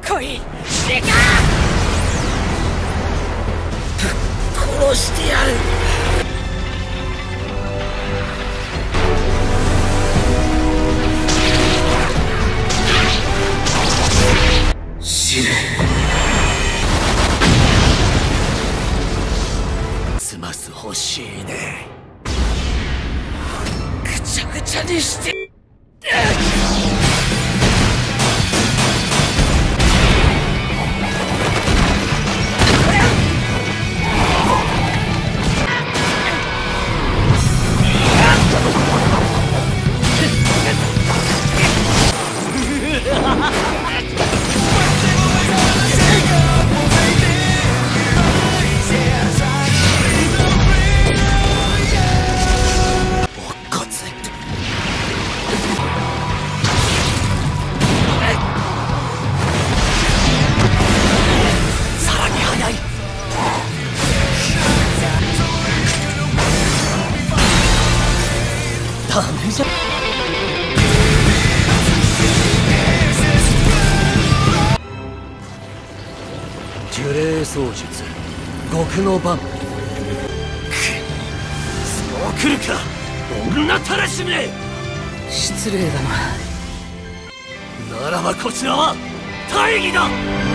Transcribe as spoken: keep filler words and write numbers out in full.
来い。でかぶっ殺してやる。死ね。済ます欲しいね。ぐちゃぐちゃにして。ダメじゃ。呪霊操術極の番。くそう来るか女たらしめ。失礼だな。ならばこちらは大義だ。